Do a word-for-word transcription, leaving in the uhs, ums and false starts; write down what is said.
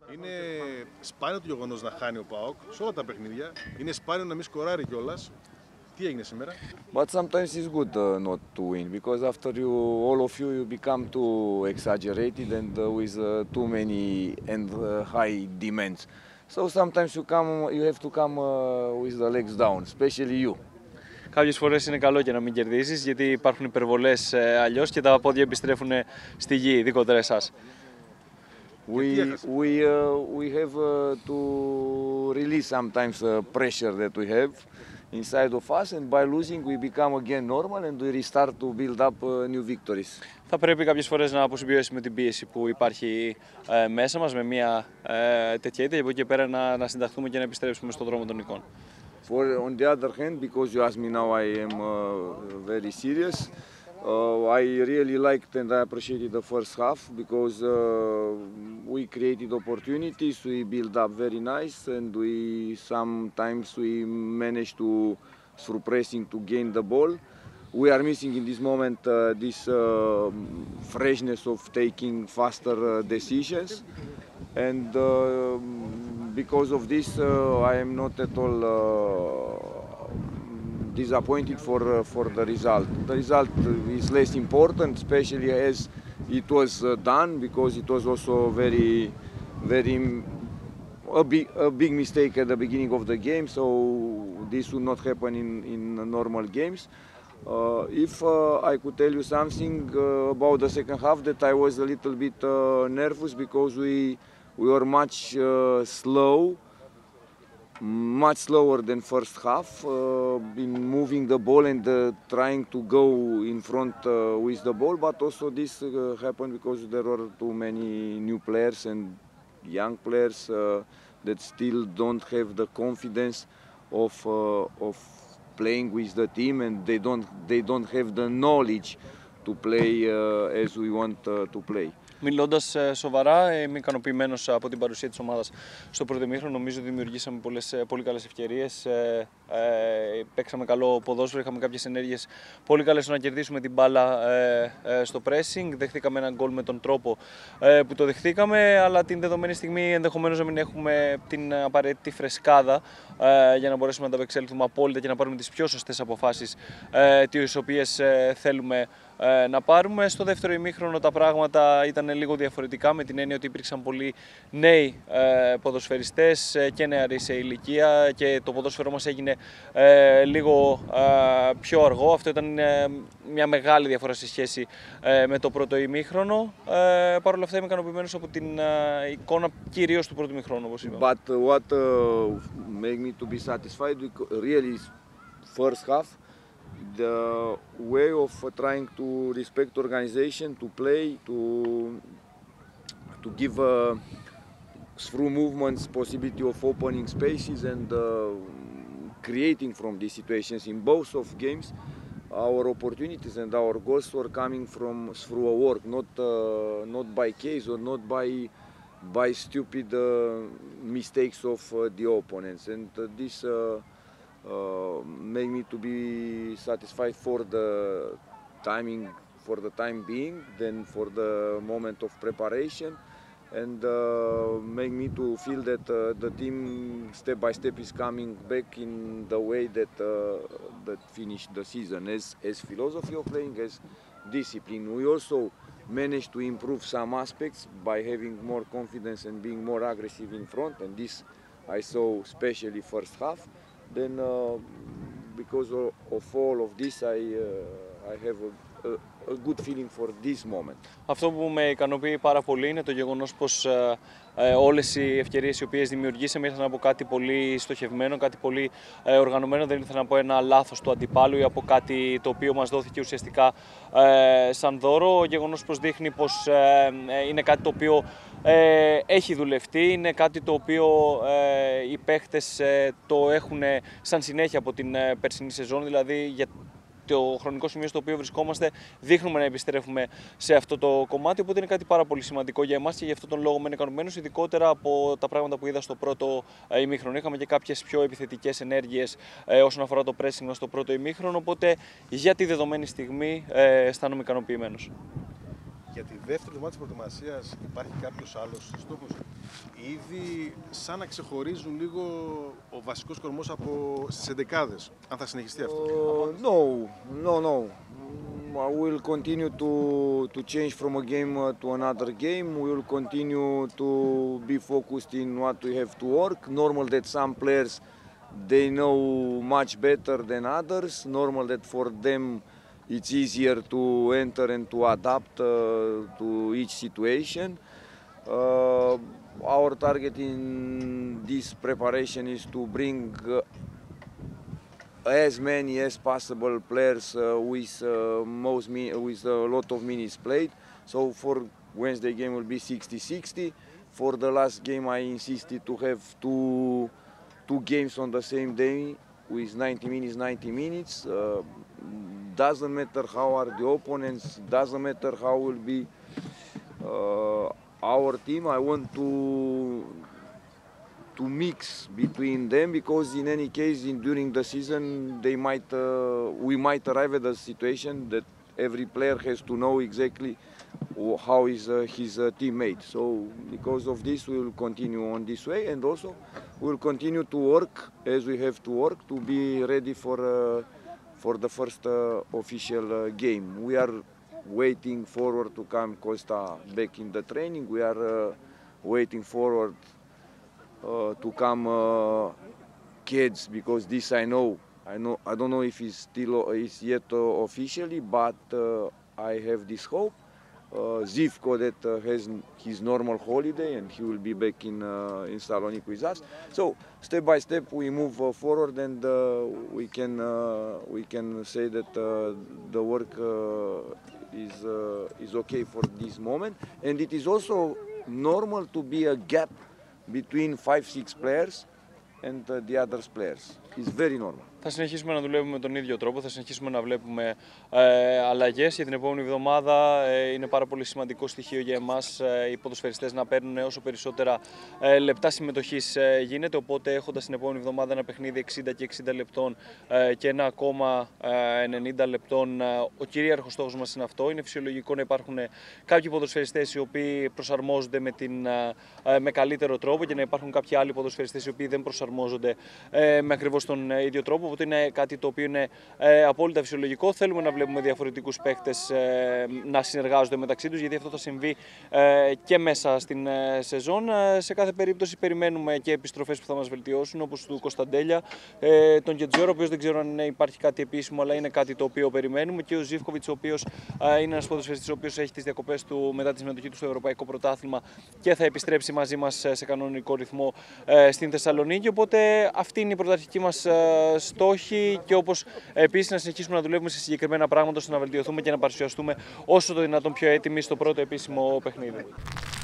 Είναι σπάνιο το γεγονός να χάνει ο ΠΑΟΚ σε όλα τα παιχνίδια. Είναι σπάνιο να μην σκοράρει κιόλας. Τι έγινε σήμερα? But sometimes it's good uh, not to win because after you, all of you, you become too exaggerated and uh, with uh, too many and uh, high demands. So sometimes you come, you have to come uh, with the legs down, especially you. Κάποιες φορές είναι καλό και να μην κερδίσεις γιατί υπάρχουν υπερβολές ε, αλλιώς και τα πόδια επιστρέφουν στη γη, ειδικότερα εσάς. We, we, uh, we have uh, to release sometimes the pressure that we have inside of us, and by losing we become again normal and we restart to build up uh, new victories. Θα πρέπει κάποιες φορές να αποσυμπιώσουμε την πίεση που υπάρχει ε, μέσα μας με μια ε, τέτοια ήττα και από εκεί πέρα να, να συνταχθούμε και να επιστρέψουμε στον δρόμο των νικών. For, on the other hand, because you asked me now, I am uh, very serious. Uh, I really liked and I appreciated the first half because uh, we created opportunities, we built up very nice, and we sometimes we managed to, through pressing, to gain the ball. We are missing in this moment uh, this uh, freshness of taking faster uh, decisions, and uh, because of this uh, I am not at all uh, disappointed for uh, for the result. The result is less important, especially as it was uh, done, because it was also very, very a big a big mistake at the beginning of the game. So this would not happen in in normal games. Uh, if uh, I could tell you something uh, about the second half, that I was a little bit uh, nervous because we we were much uh, slow. Much slower than first half uh, in moving the ball and uh, trying to go in front uh, with the ball, but also this uh, happened because there were too many new players and young players uh, that still don't have the confidence of uh, of playing with the team, and they don't they don't have the knowledge to play uh, as we want uh, to play. Μιλώντας σοβαρά, είμαι ικανοποιημένος από την παρουσία της ομάδας στο πρώτο ημίχρονο. Νομίζω ότι δημιουργήσαμε πολλές, πολύ καλές ευκαιρίες. Ε, ε, παίξαμε καλό ποδόσφαιρο, είχαμε κάποιες ενέργειες πολύ καλές στο να κερδίσουμε την μπάλα ε, ε, στο pressing. Δεχτήκαμε έναν γκολ με τον τρόπο ε, που το δεχτήκαμε, αλλά την δεδομένη στιγμή ενδεχομένως να μην έχουμε την απαραίτητη φρεσκάδα ε, για να μπορέσουμε να τα απεξέλθουμε απόλυτα και να πάρουμε τις πιο σωστές αποφάσεις ε, τις οποίες ε, θέλουμε ε, να πάρουμε. Στο δεύτερο ημίχρονο τα πράγματα ήταν λίγο διαφορετικά, με την έννοια ότι υπήρξαν πολλοί νέοι ε, ποδοσφαιριστές ε, και νεαροί σε ηλικία και το ποδόσφαιρό μας έγινε ε, λίγο ε, πιο αργό. Αυτό ήταν ε, μια μεγάλη διαφορά σε σχέση ε, με το πρώτο ημίχρονο. Ε, Παρ' όλα αυτά είμαι ικανοποιημένος από την ε, εικόνα κυρίως του πρώτου ημίχρονου, όπως είπαμε. But uh, what uh, made me to be satisfied really is first half. The way of uh, trying to respect organization, to play, to to give uh, through movements possibility of opening spaces and uh, creating from these situations in both of games. Our opportunities and our goals were coming from through a work, not uh, not by case or not by by stupid uh, mistakes of uh, the opponents, and uh, this. Uh, Uh, make me to be satisfied for the timing, for the time being, then for the moment of preparation, and uh, make me to feel that uh, the team step by step is coming back in the way that uh, that finished the season as as philosophy of playing, as discipline. We also managed to improve some aspects by having more confidence and being more aggressive in front, and this I saw especially first half. Then, uh, because of, of all of this, I uh, I have a, a, a good feeling for this moment. Αυτό που με ικανοποιεί πάρα πολύ είναι το γεγονός πως ε, ε, όλες οι ευκαιρίες οι οποίες δημιουργήσαμε ήρθαν από κάτι πολύ στοχευμένο, κάτι πολύ ε, οργανωμένο. Δεν ήρθαν από ένα λάθος του αντιπάλου ή από κάτι το οποίο μας δόθηκε ουσιαστικά ε, σαν δώρο. Ο γεγονός πως δείχνει πως ε, ε, είναι κάτι το οποίο ε, έχει δουλευτεί, είναι κάτι το οποίο ε, οι παίχτες ε, το έχουν σαν συνέχεια από την ε, περσινή σεζόν, δηλαδή για το χρονικό σημείο στο οποίο βρισκόμαστε δείχνουμε να επιστρέφουμε σε αυτό το κομμάτι, οπότε είναι κάτι πάρα πολύ σημαντικό για εμάς και γι' αυτόν τον λόγο είμαι ικανοποιημένος, ειδικότερα από τα πράγματα που είδα στο πρώτο ημίχρονο. Είχαμε και κάποιες πιο επιθετικές ενέργειες ε, όσον αφορά το pressing στο πρώτο ημίχρονο, οπότε για τη δεδομένη στιγμή ε, αισθάνομαι ικανοποιημένος. Για τη δεύτερη εβδομάδα της προετοιμασίας υπάρχει κάποιος άλλος στόχος? Ήδη σαν να ξεχωρίζουν λίγο ο βασικός κορμός από στις εντεκάδες, αν θα συνεχιστεί αυτό. Uh, no, no, no. I will continue to to change from a game uh, to another game. We will continue to be focused in what we have to work. Normal that some players they know much better than others. Normal that for them it's easier to enter and to adapt uh, to each situation. Uh, our target in this preparation is to bring uh, as many as possible players uh, with uh, most mi- with a lot of minutes played. So for Wednesday game will be sixty sixty. For the last game I insisted to have two two games on the same day with ninety minutes, ninety minutes. Uh, doesn't matter how are the opponents, doesn't matter how will be uh, our team. I want to to mix between them because in any case in, during the season they might uh, we might arrive at a situation that every player has to know exactly how is uh, his uh, teammate. So because of this we will continue on this way, and also we will continue to work as we have to work to be ready for uh, for the first uh, official uh, game. We are waiting forward to come Costa back in the training. We are uh, waiting forward uh, to come uh, kids, because this I know. I know. I don't know if it's still uh, is yet uh, officially, but uh, I have this hope. Uh, Zivko that uh, has his normal holiday and he will be back in uh, in Salonic with us. So step by step we move uh, forward, and uh, we can uh, we can say that uh, the work uh, is uh, is okay for this moment, and it is also normal to be a gap between five six players and uh, the others players. It's very normal. Θα συνεχίσουμε να δουλεύουμε με τον ίδιο τρόπο, θα συνεχίσουμε να βλέπουμε ε, αλλαγές για την επόμενη εβδομάδα. Ε, είναι πάρα πολύ σημαντικό στοιχείο για εμάς ε, οι ποδοσφαιριστές να παίρνουν όσο περισσότερα ε, λεπτά συμμετοχής ε, γίνεται. Οπότε, έχοντας την επόμενη εβδομάδα ένα παιχνίδι εξήντα και εξήντα λεπτών ε, και ένα ακόμα ε, ενενήντα λεπτών, ε, ο κυρίαρχος στόχος μας είναι αυτό. Είναι φυσιολογικό να υπάρχουν κάποιοι ποδοσφαιριστές οι οποίοι προσαρμόζονται με, την, ε, με καλύτερο τρόπο και να υπάρχουν κάποιοι άλλοι ποδοσφαιριστές οι οποίοι δεν προσαρμόζονται ε, με ακριβώς τον ίδιο τρόπο. Οπότε είναι κάτι το οποίο είναι ε, απόλυτα φυσιολογικό. Θέλουμε να βλέπουμε διαφορετικούς παίκτες ε, να συνεργάζονται μεταξύ τους, γιατί αυτό θα συμβεί ε, και μέσα στην ε, σεζόν. Ε, σε κάθε περίπτωση περιμένουμε και επιστροφές που θα μας βελτιώσουν, όπως του Κωνσταντέλια, ε, τον Κετζόρο, ο οποίος δεν ξέρω αν υπάρχει κάτι επίσημο, αλλά είναι κάτι το οποίο περιμένουμε, και ο Ζίβκοβιτς, ο οποίος ε, είναι ένας ποδοσφαιριστής ο οποίος έχει τις διακοπές του μετά τη συμμετοχή του στο Ευρωπαϊκό Πρωτάθλημα και θα επιστρέψει μαζί μας σε κανονικό ρυθμό ε, στην Θεσσαλονίκη. Οπότε αυτή είναι η πρωταρχική μας ε, στόχη, και όπως επίσης να συνεχίσουμε να δουλεύουμε σε συγκεκριμένα πράγματα ώστε να βελτιωθούμε και να παρουσιαστούμε όσο το δυνατόν πιο έτοιμοι στο πρώτο επίσημο παιχνίδι.